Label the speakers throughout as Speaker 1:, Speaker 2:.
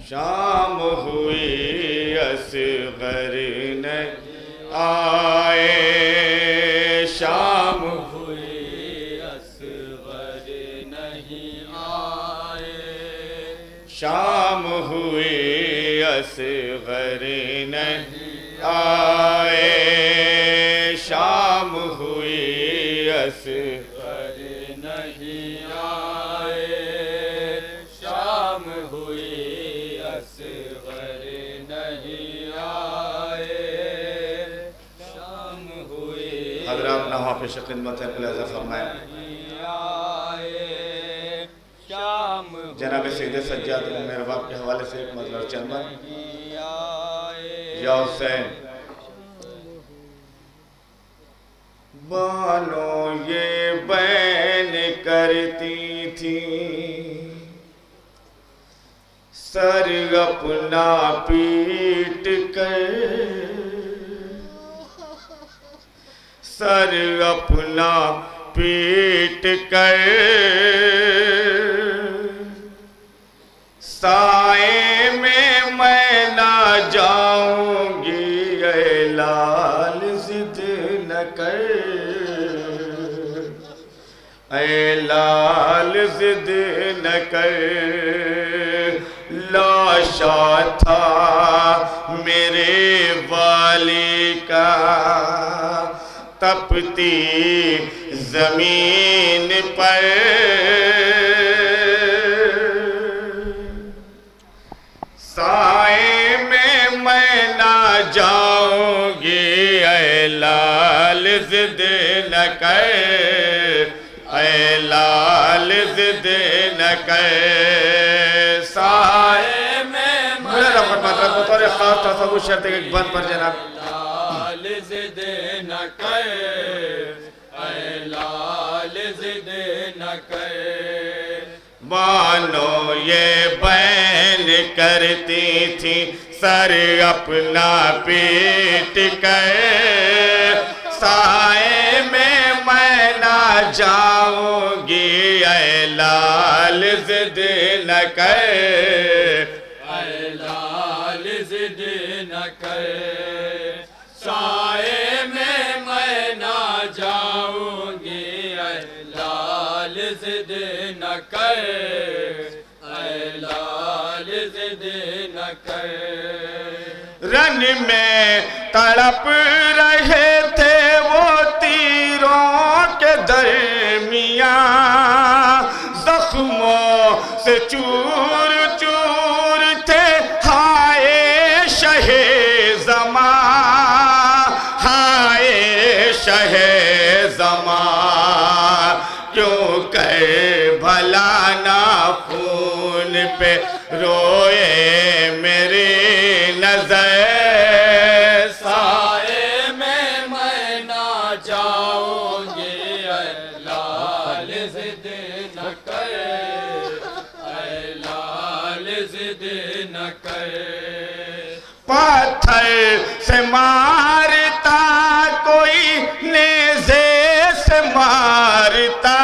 Speaker 1: شام ہوئی اصغر نہیں آئے، شام
Speaker 2: ہوئی اصغر نہیں آئے،
Speaker 1: شام ہوئی اصغر نہیں آئے، شام ہوئی اصغر
Speaker 2: نہیں آئے، شام ہوئی اصغر نہیں آئے، شام ہوئی
Speaker 1: حضرات نحو پیش خدمت ملاحظہ فرمائیں۔ جناب سید سجاد مہرباب کے حوالے سے ایک مطلب چند بار یا حسین بانو یہ بین کرتی تھی سر اپنا پیٹ کر، سر اپنا پیٹ کر، سائے میں نہ جاؤں گی، اے لال ضد نہ کر، اے لال ضد نہ کر، لاشا تھا میرے والی کا تپتی زمین پر، سائے میں نہ جاؤں گی، اے لال ضد نہ کر، اے لال ضد نہ کر، سائے میں بطور خاص تصور شرط ایک بند پر جناب
Speaker 2: لال ضد نہ کر، اے لال ضد نہ کر،
Speaker 1: مانو یہ بین کرتی تھی سر اپنا پیٹ کر، سائے میں نہ جاؤں گی، اے لال ضد نہ کر،
Speaker 2: اے لال ضد نہ کر، سائے میں نہ جاؤں گی، اے لال ضد نہ کر، اے لال ضد نہ کر،
Speaker 1: رن میں تڑپ رہے تھے وہ تیروں کے درمیان، زخموں سے چور چور تھے، ہائے شہ زمان، ہائے شہ زمان، کیوں کہ بھلا نہ خون پہ روئے میری نظر،
Speaker 2: سائے میں نہ جاؤں گی، اے لال ضد نہ کر، اے لال ضد نہ کر،
Speaker 1: پتھر سے مارتا کوئی نیزے سے مارتا،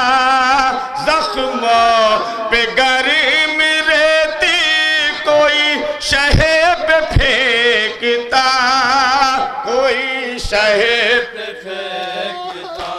Speaker 1: زخموں پہ گرم رہتی کوئی شہ پہ پھینکتا، کوئی شہ پہ
Speaker 2: پھینکتا،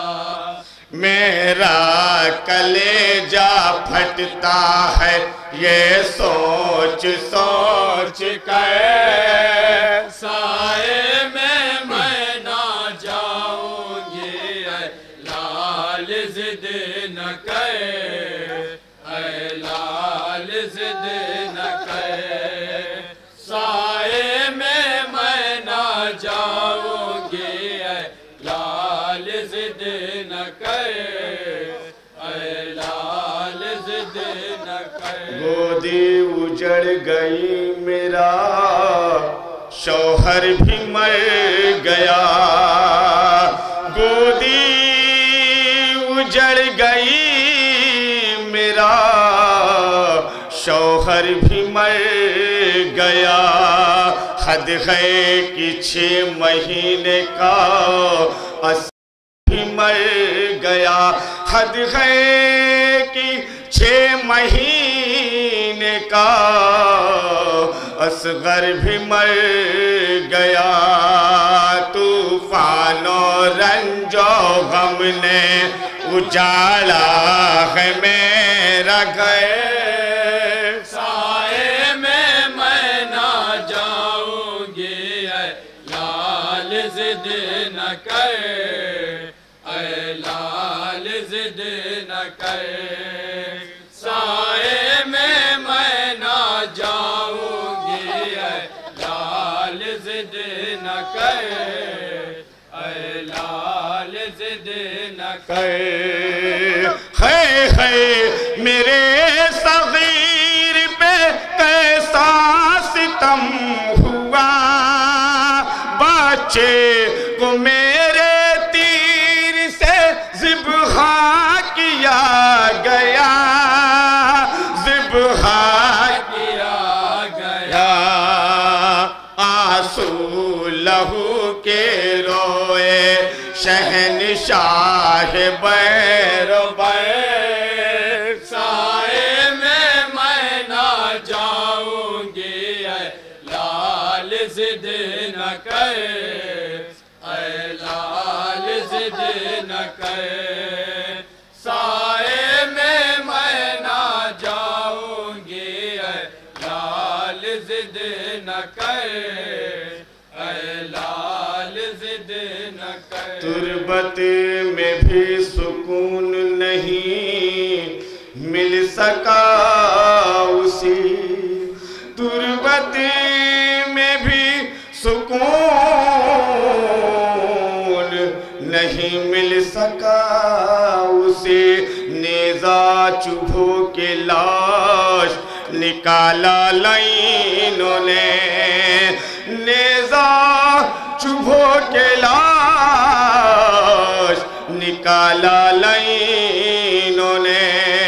Speaker 1: میرا کلیجہ پھٹتا ہے یہ سوچ سوچ کر،
Speaker 2: سائے میں نہ جاؤں گی، اے لال ضد نہ کر، اے لال ضد نہ کر، سائے میں نہ جاؤں گی، اے لال ضد نہ کر، اے لال ضد نہ کر،
Speaker 1: گودی اجڑ گئی میرا شوہر بھی مر گیا، گودی اجڑ گئی میرا شوہر بھی مر گیا، حد ہے کہ 6 مہینے کا بھی مر گیا، حد ہے کہ 6 مہینے کا اصغر بھی مر گیا طوفان و رنج و غم نے اجالا ہے میرا گھر
Speaker 2: سائے میں نہ جاؤں گی اے لال ضد نہ کر اے لال ضد نہ کر سائے میں نہ جاؤں گی اے لال ضد نہ کر اے لال ضد نہ کر
Speaker 1: ہے میرے صغیر پہ کیسا ستم ہوا بچے کو میرے تیر سے ذبح کیا گیا ذبح
Speaker 2: کیا گیا
Speaker 1: آنسو لہو کے روئے شہنشاہ بیر بیر
Speaker 2: سائے میں نہ جاؤں گی اے لال ضد نہ کر اے لال ضد نہ کر سائے میں نہ جاؤں گی اے لال ضد نہ کر اے لال ضد نہ کر
Speaker 1: تربت میں بھی سکون نہیں مل سکا اسی تربت میں بھی سکون نہیں مل سکا اسے نیزہ چبھو کے لاش نکالا لائنوں نے نیزہ چبھو کے لاش نکالا لائنوں نے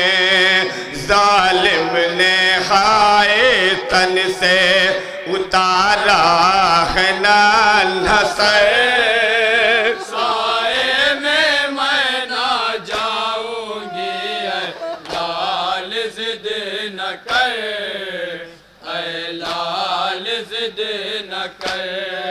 Speaker 1: ظالم نے ہائے تن سے اتارا ہے ننھا سر
Speaker 2: سائے میں نہ جاؤں گی اے لال ضد نہ کر اے لال ضد نہ کر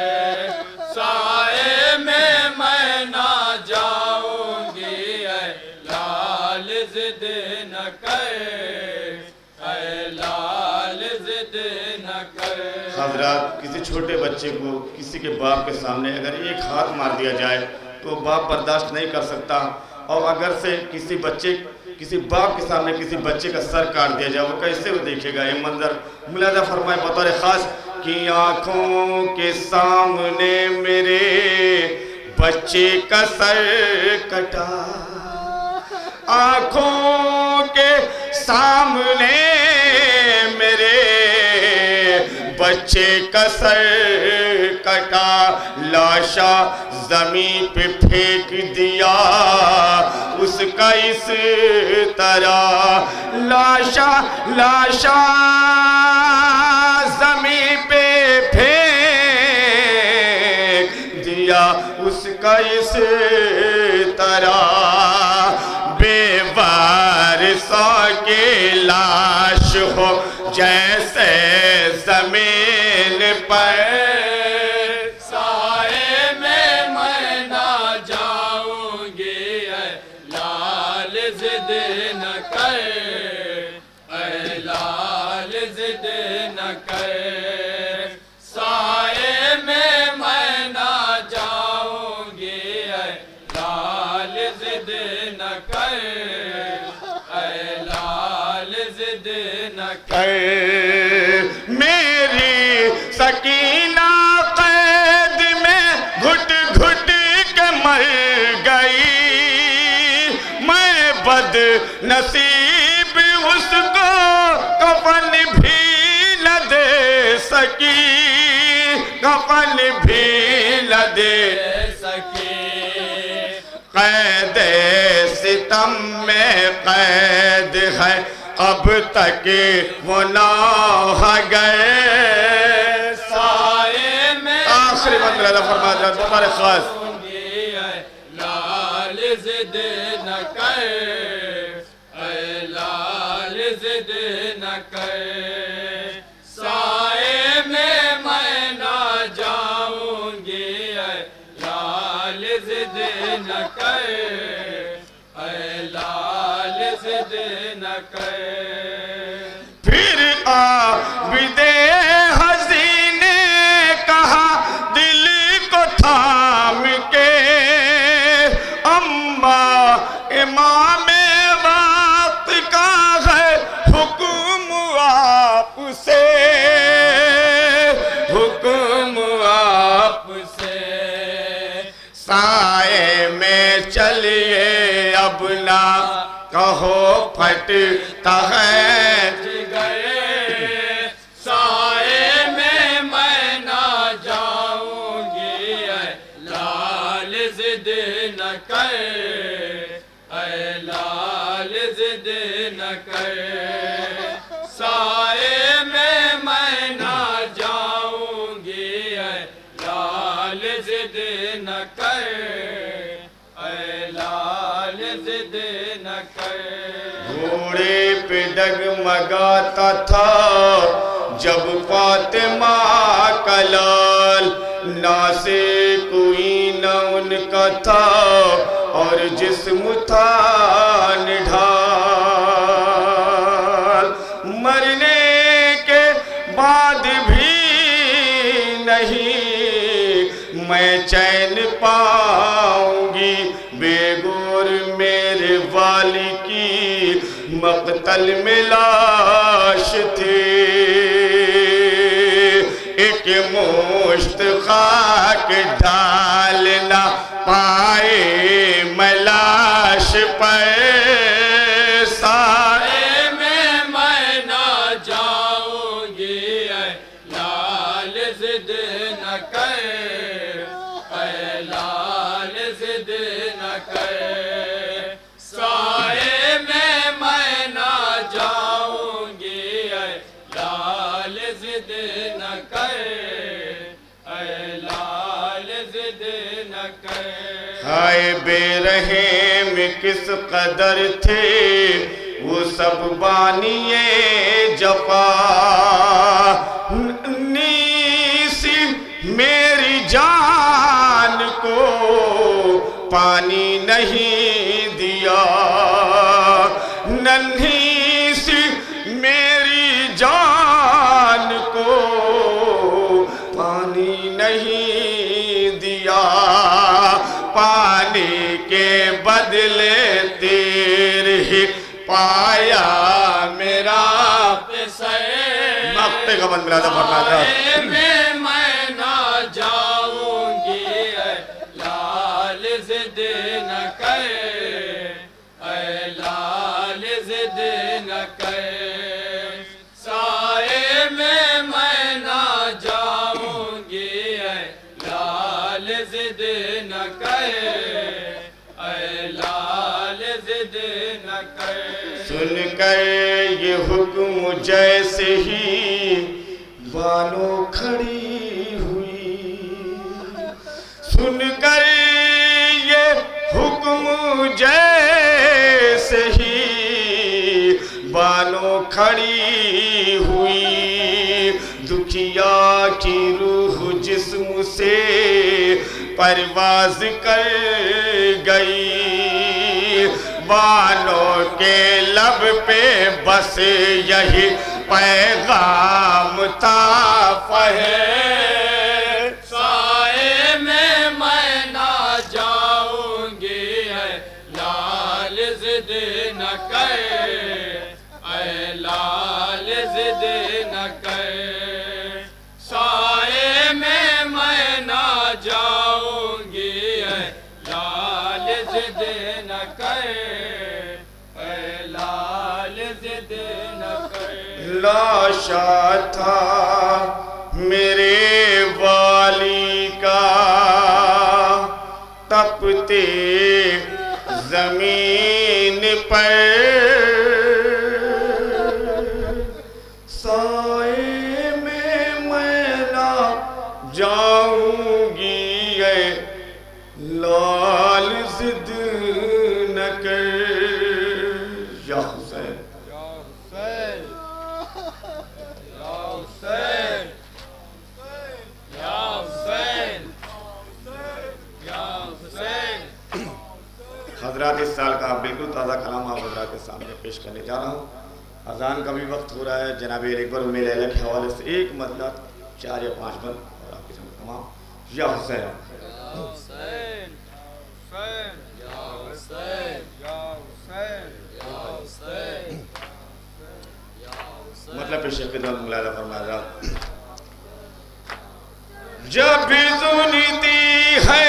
Speaker 2: سائے میں نہ جاؤں گی اے لال ضد نہ کر اے لال ضد نہ کر
Speaker 1: حضرات کسی چھوٹے بچے کو کسی کے باپ کے سامنے اگر ایک ہاتھ مار دیا جائے تو باپ برداشت نہیں کر سکتا اور اگر سے کسی باپ کے سامنے کسی بچے کا سر کاٹ دیا جائے وہ کیسے وہ دیکھے گا یہ منظر ملاحظہ فرمائے بطور خاص کہ آنکھوں کے سامنے میرے بچے کا سر کٹا آنکھوں کے سامنے میرے بچے کا سر کٹا لاشا زمین پہ پھینک دیا اس کا اس طرح لاشا زمین پہ پھینک دیا اس کا اس طرح بے وارثوں کی لاش ہو جیسے زمین پر
Speaker 2: سائے میں نہ جاؤں گی اے لال ضد نہ کر اے لال ضد نہ کر سائے میں نہ جاؤں گی اے لال ضد نہ کر اے لال ضد نہ کر
Speaker 1: میری سکینہ قید میں گھٹ گھٹ کے مر گئی میں بد نصیب اس کو کفن بھی نہ دے سکی کفن بھی نہ دے
Speaker 2: سکی
Speaker 1: قید ستم میں قید ہے اب تک وہ نہ گئے
Speaker 2: سائے میں
Speaker 1: آخری وقت لہذا فرما جائے تمہارے خاص
Speaker 2: لال ضد نہ کر اے لال ضد نہ کر سائے میں لال ضد نہ کر، اے لال ضد نہ کر۔
Speaker 1: پھر عابد حزین نے کہا دل کو تھام کے، اماں امام وقت کا ہے حکم آپ سے، حکم آپ
Speaker 2: سے
Speaker 1: سائے میں چلیے اب نہ کہو پھٹتا ہے،
Speaker 2: گئے سائے میں نہ جاؤں گی، اے لال ضد نہ کر، اے لال ضد نہ کر۔ سائے میں نہ جاؤں گی، اے لال ضد نہ کر، اے لال ضد نہ کر۔
Speaker 1: گھوڑے پہ ڈگمگاتا تھا جب فاطمہ کا لال، نہ سے کوئی نہ ان کا تھا اور جسم تھا نڈھال، مرنے کے بعد بھی نہیں میں چین پاؤں گی، بے گور میرے والی کی مقتل میں لاش تھی، ایک مشت خاک ڈال نہ پائے میں لاش پر، سائے
Speaker 2: میں نہ جاؤں گی، اے لال ضد نہ کر، اے لال ضد نہ کر۔ سائے میں نہ جاؤں گی، اے لال ضد نہ کر، اے لال ضد نہ کر۔
Speaker 1: ہائے بے رحم کس قدر تھے وہ سب بانی جفا، نیسی میری جان کو پانی نہیں دیا، ننھی سی میری جان کو پانی نہیں دیا، پانی کے بدلے تیر ہی پایا میرا مقتے کا بند ملادہ فرما تھا۔
Speaker 2: میں نہ جاؤں گی، اے لال ضد نہ کر، اے لال ضد نہ کر۔ سائے میں نہ جاؤں گی، اے لال ضد نہ کر، اے لال ضد نہ کر۔
Speaker 1: سن کر یہ حکم جیسے ہی بانو کھڑی ہوئی، سن کر یہ حکم جیسے ہی بانو کھڑی ہوئی، دکھیا کی روح جسم سے پرواز کر گئی، بانوں کے لب پہ بس یہی پیغام تھا فہد،
Speaker 2: سائے میں نہ جاؤں گی، اے لال ضد نہ کر، اے لال ضد نہ کر۔ سائے میں نہ جاؤں گی، اے لال ضد نہ کر، اے لال ضد نہ کر۔
Speaker 1: لاشا تھا میرے والی کا تپتے زمین پر، سائے میں نہ جاؤں گی، اے لال ضد نہ کر۔ یا حسین حضرات اس سال کا بالکل تازہ کلام آپ حضرات کے سامنے پیش کرنے جا رہا ہوں. اذان کا بھی وقت ہو رہا ہے. جناب اکبر ام لیلہ کے حوالے سے ایک مطلب 4 یا 5 بند اور آپ کے سامنے تمام. یا حسین
Speaker 2: حسین حسین یا حسین یا حسین یا حسین
Speaker 1: مطلب پیش خدمت ملاحظہ فرمایا. جب بھی سنتی ہے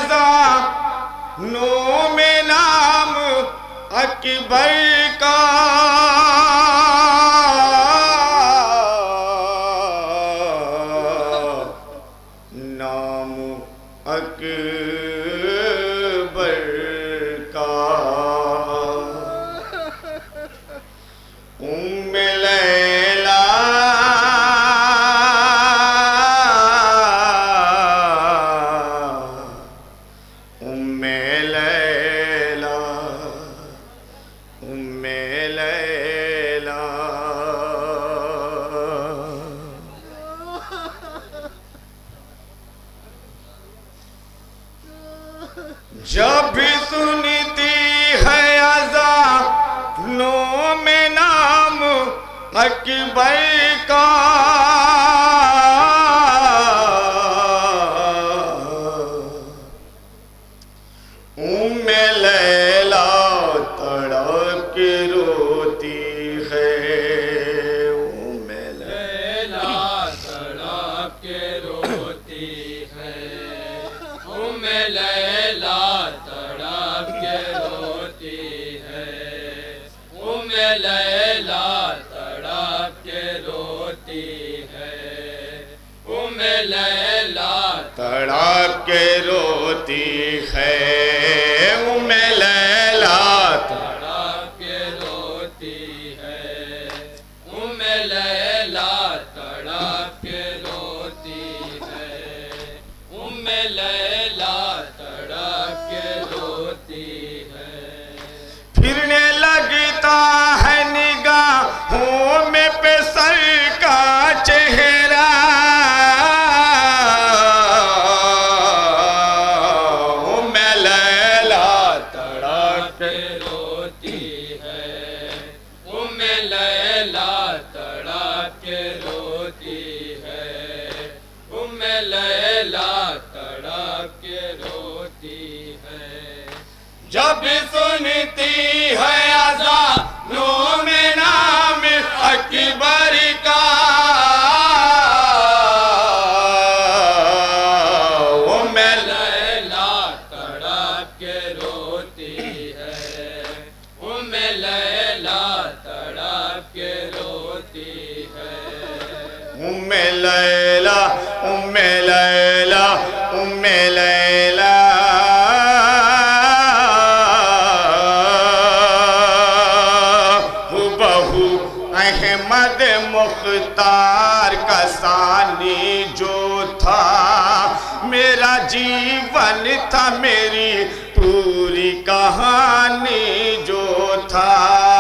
Speaker 1: اذانوں میں نام اکبر کا نام اکبر کا ام لیلہ ام لیلہ ام لیلہ جب بھی سنتی ہے اذانوں میں نام اکبر کا ام لیلہ تڑپ کے روتی ہے. ام
Speaker 2: لیلہ تڑپ کے روتی ہے. ام لیلہ تڑپ کے روتی ہے. ام لیلہ تڑپ کے روتی ہے. ام لیلہ
Speaker 1: تڑپ کے روتی ہے. ام لیلہ
Speaker 2: تڑپ کے روتی ہے. ام لیلہ تڑپ کے روتی ہے. ام لیلہ تڑپ کے روتی ہے.
Speaker 1: پھرنے لگتا ہے نگاہوں میں پہ سر کا چہرہ. ام لیلہ تڑپ کے
Speaker 2: روتی ہے. ام لیلہ تڑپ کے روتی ہے. ام لیلہ تڑپ کے روتی ہے.
Speaker 1: جب سنتی ہے اذانوں میں نام اکبر کا ام
Speaker 2: لیلہ تڑپ کے روتی ہے. ام لیلہ تڑپ کے روتی ہے.
Speaker 1: ام لیلہ ام لیلہ ام لیلہ بہو احمد مختار کا ثانی جو تھا میرا جیون تھا میری پوری کہانی جو تھا.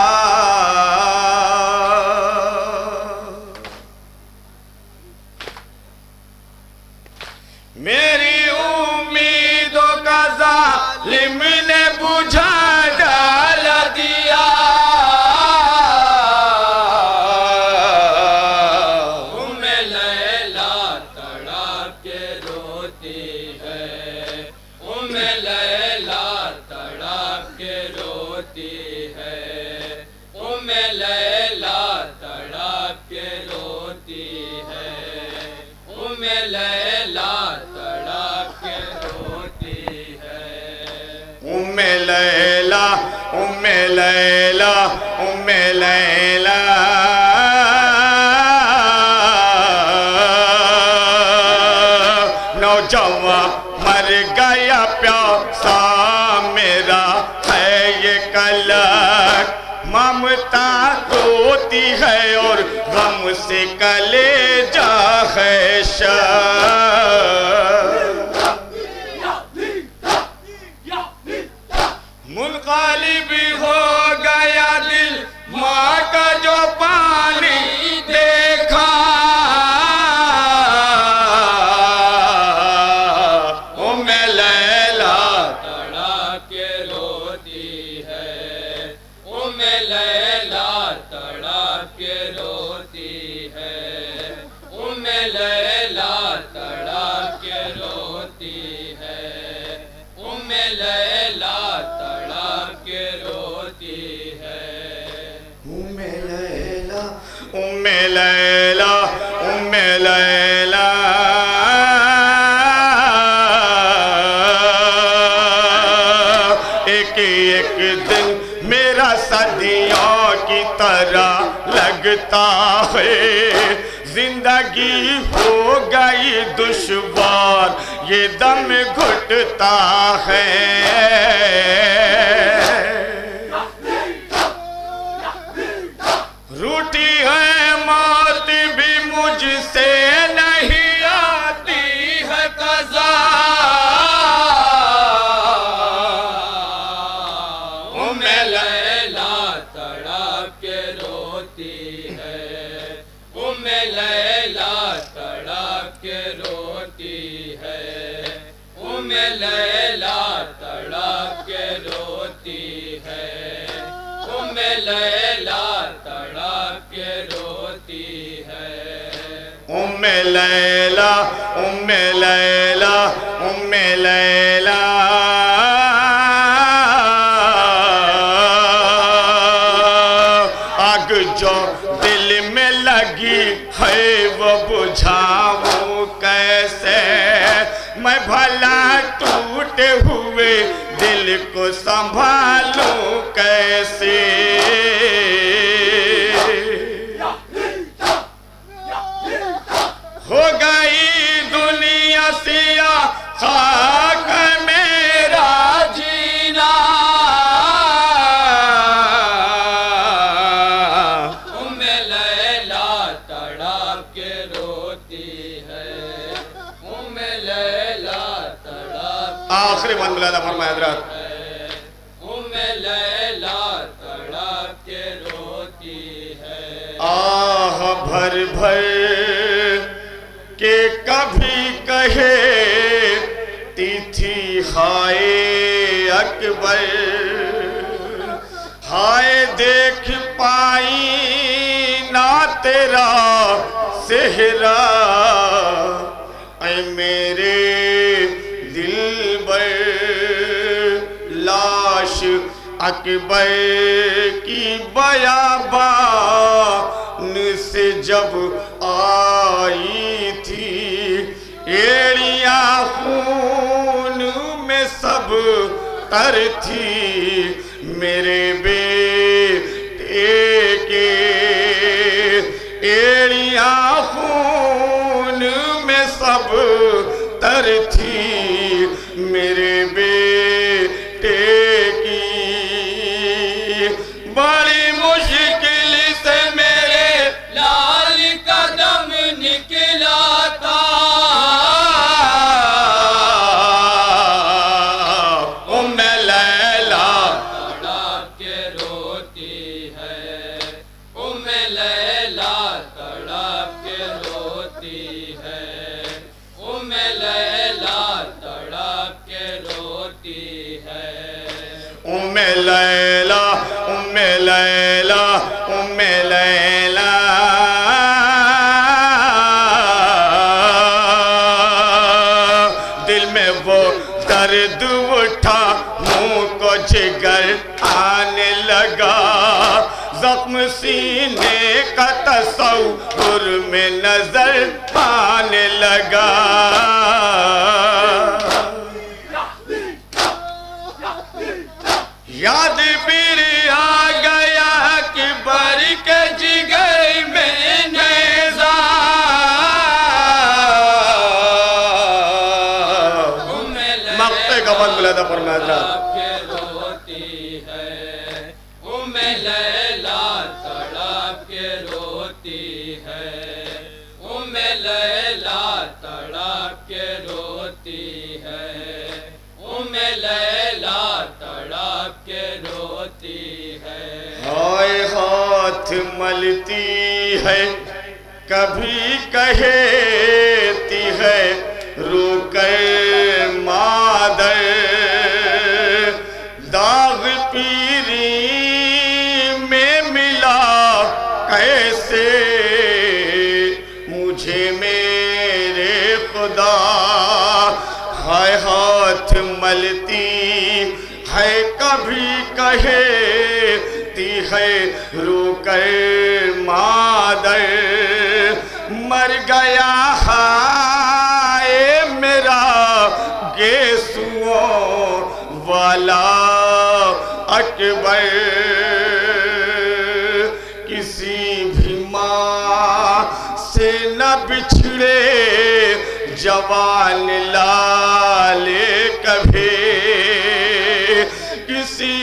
Speaker 1: میری امیدوں کا ظالم نے بجھا ڈال دیا.
Speaker 2: ام لیلہ تڑپ کے روتی ہے. ام لیلہ تڑپ کے روتی ہے. ام لیلہ تڑپ کے روتی ہے. ام لیلہ تڑپ کے روتی ہے.
Speaker 1: ام لیلہ ام لیلہ ام لیلہ نوجوان مر گیا پیاسا میرا ہے یہ کلک. ممتا روتی ہے اور غم سے کلیجہ ہے منقلب ہو گیا دل ماں کا جو پانی دیکھا. ام لیلہ
Speaker 2: تڑپ کے روتی لیلا تڑپ کے روتی ہے
Speaker 1: ام لیلا ام لیلا ام لیلا ایک ایک دن میرا صدیوں کی طرح لگتا ہے زندگی ہو گئی دشوار یہ دم گھٹتا ہے روٹی ہے موت بھی مجھ سے نہیں آتی ہے قضا
Speaker 2: ام لیلا تڑپ کے روتی ہے ام لیلا تڑپ کے روتی ہے ام لیلا تڑپ کے روتی ہے ام لیلا تڑپ کے روتی ہے
Speaker 1: ام لیلا ام لیلا ام لیلا آگ جو دل میں لگی ہے وہ بجھاؤں کیسے میں بھلا ٹوٹے ہوئے دل کو سنبھالوں کیسے ہو گئی دنیا سیاہ خاک میرا جینا
Speaker 2: ام لیلا تڑپ کے روتی ہے ام لیلا تڑپ
Speaker 1: آخری بند ملاحظہ فرمائے حضرات
Speaker 2: ام لیلا تڑپ کے روتی ہے
Speaker 1: آہ بھر بھر کہ کبھی کہتی تھی ہائے اکبر ہائے دیکھ پائی نہ تیرا صحرا اے میرے دلبر لاش اکبر کی بیابان سے جب آئی تھی ایڑیاں خون میں سب تر تھی میرے بیٹے کے ایڑیاں خون میں سب تر تھی میرے بیٹے کی بڑی مشکل سے میرے
Speaker 2: لال کا دم نکلا تھا
Speaker 1: ام لیلا
Speaker 2: تڑپ کے روتی ہے ام لیلا تڑپ کے روتی ہے ام لیلا تڑپ کے روتی ہے
Speaker 1: ام لیلا ام لیلا ام لیلا دل میں وہ درد اٹھا منہ کو جگر آنے لگا زخم سینے کا تصور میں نظر آنے لگا یاد پھر آ گیا کہ بر کے جگر میں نیزہ مقطع کا بند ملاحظہ فرمائے حضرات
Speaker 2: کے روتی ہے ام لیلا تڑپ کے روتی ہے ام لیلا تڑپ کے روتی ہے ام لیلا تڑپ کے روتی ہے
Speaker 1: ہائے ہاتھ ملتی ہے کبھی کہتی ہے رو کر مادر داغ پیری میں ملا کیسے مجھے میرے خدا ہائے ہاتھ ملتی ہے کبھی کہتی ہے رو کر مادر مر گیا ہائے میرا گیسوؤں والا اکبر کسی بھی ماں سے نہ بچھڑے جوان لالے کبھی کسی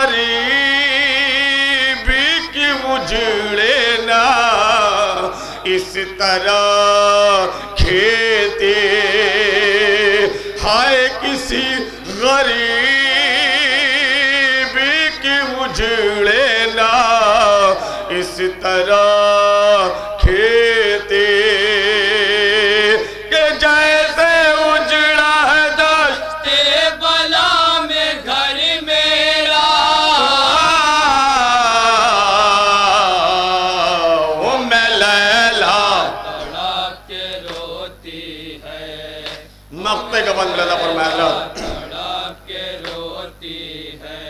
Speaker 1: غریبی کی اجڑے نہ اس طرح کھیتے ہائے کسی غریبی کی اجڑے نہ اس طرح کھیتے کہ جیسے اجڑا ہے دشت
Speaker 2: بلا میں گھر میرا
Speaker 1: میں لیلا
Speaker 2: تڑپ کے روتی ہے
Speaker 1: مقتے کا بند لیلا فرمایا
Speaker 2: تڑپ کے روتی ہے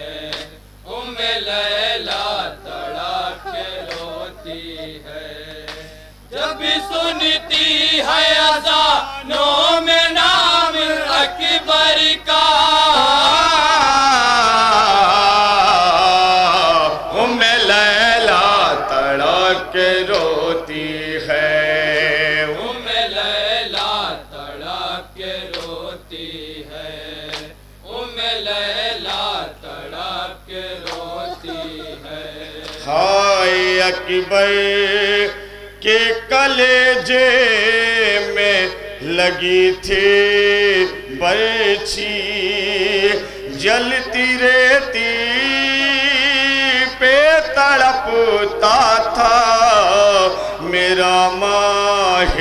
Speaker 2: لیلا تڑپ کے روتی ہے جب بھی سنتی ہے اذانوں میں نام اکبر کا
Speaker 1: لیلا تڑپ کے روتی ہے
Speaker 2: لیلا تڑپ کے روتی ہے لیلا تڑپ کے روتی ہے
Speaker 1: ہائے اکبر کے کلیجے میں لگی تھی برچھی جلتی رہتی پہ تڑپتا تھا میرا ماہ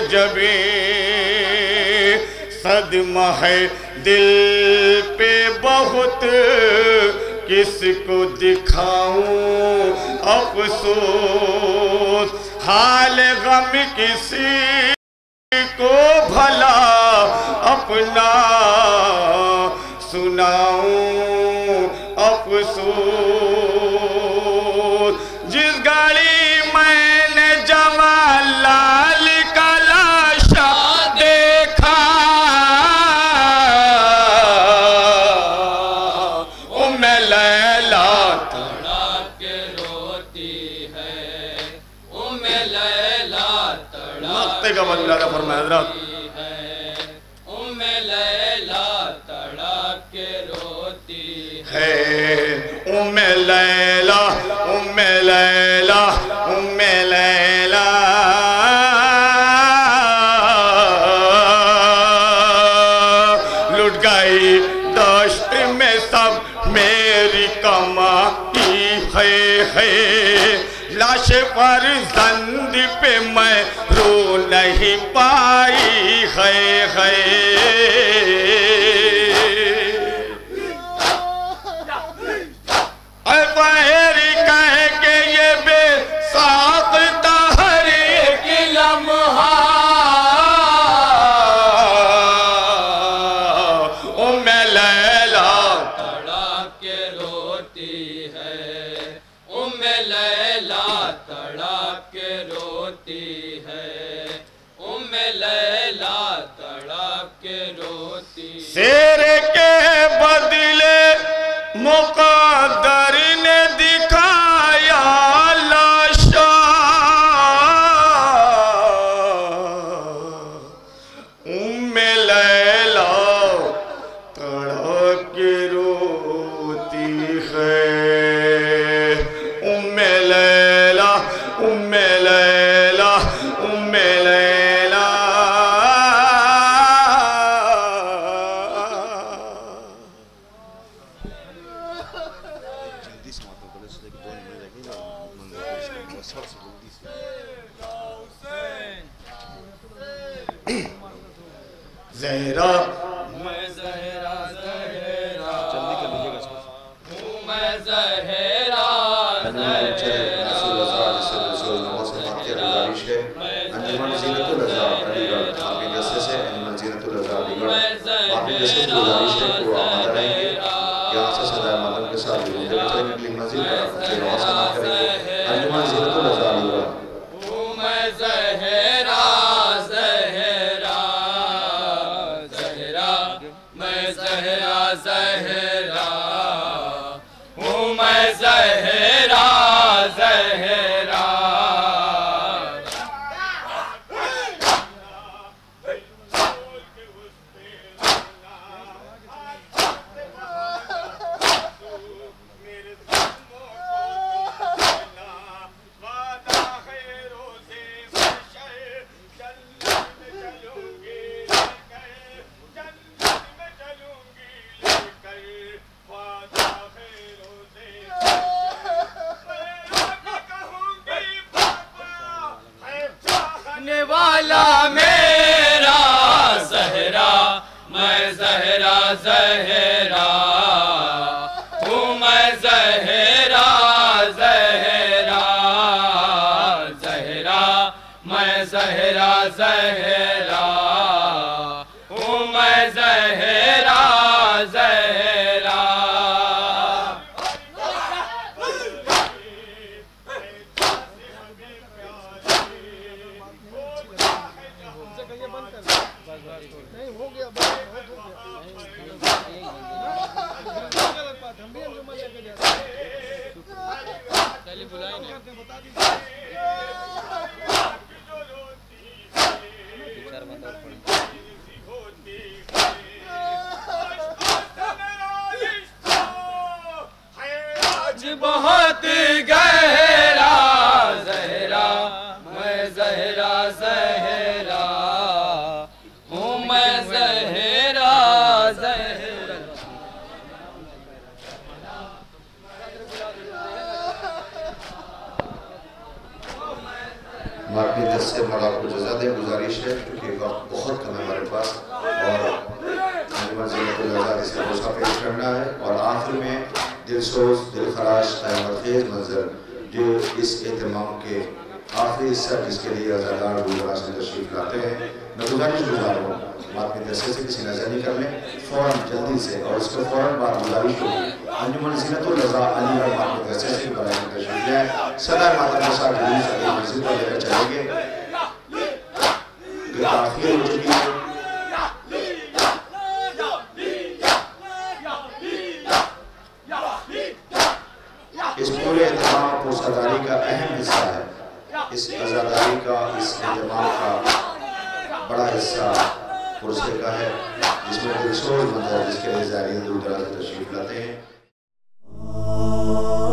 Speaker 1: جبیں صدمہ ہے دل پہ بہت کس کو دکھاؤں افسوس حال غم کسی کو بھلا اپنا سناؤں افسوس جس گاڑی میں نے جوان لال کا لاشا دیکھا لیلا
Speaker 2: تڑپ کے روتی ہے لیلا
Speaker 1: مقتے کا بندہ تھا فرمایا حضرات
Speaker 2: لیلا تڑپ کے روتی
Speaker 1: ہے لیلا لیلا لیلا لٹ گئی دشت میں سب میری کمائی ہے لاش فرزند پہ میں رو نہیں پائی ہے اے بحری کہہ کے یہ بے ساختہ ہر ایک لمحہ لیلا
Speaker 2: تڑپ کے روتی ہے لیلا تڑپ کے روتی ہے لیلا تڑپ کے روتی
Speaker 1: شیر کے بدلے مقدر نے دکھایا لاشا لیلا تڑپ کے روتی ہے لیلا لیلا لیلا زہرا
Speaker 2: میں زہرا جلدی کر لیجیے گا میں زہرا
Speaker 3: انجمن زینت الازہر علی گڑھ آپ کے جلسے سے انجمن زینت الازہر علی گڑھ آپ کے جلسے کی گزارش ہے کہ وہ آمادہ رہیں گے یہاں سے
Speaker 2: زہرا زہرا ہوں میں زہرا زہرا والا میرا زہرا میں زہرا زہرا ہوں میں زہرا زہرا زہرا میں زہرا زہرا ہوں میں زہرا زہرا
Speaker 4: نہیں ہو گیا بہت ہو
Speaker 2: بہت گہرا زہرا میں زہرا زہرا ہوں میں زہرا زہرا
Speaker 3: مارمی دس سے مولا کو جزا دے گزارش ہے کیونکہ وقت بہت کم ہے ہمارے پاس اور انجمن زینت الازہر اس کا غصہ پیش کرنا ہے اور آخر میں دل سوز دل خراش قیامت خیز منظر جو اس اہتمام کے آخری حصہ جس کے لیے عزادار گزارہ سے تشریف لاتے ہیں میں گزارش گزار ہوں مارمی دس سے کسی نظر نہیں کرنے فوراً جلدی سے اور اس کو فوراً بات گزارش ہوگی انجمن زینت الازہر علی گڑھ مارمی دس سے برائے تشریف لائیں صدر ماتم نصار جلوس علی مسجد پر لے کر چلیں گے کہ آخر ہو چکی ہے اس پورے اہتمام پرساداری کا اہم حصہ ہے اس عزاداری کا اس اہتمام کا بڑا حصہ پرسے کا ہے جس میں دل سوز منظر جس کے لیے زائرین دور دراز سے تشریف لاتے ہیں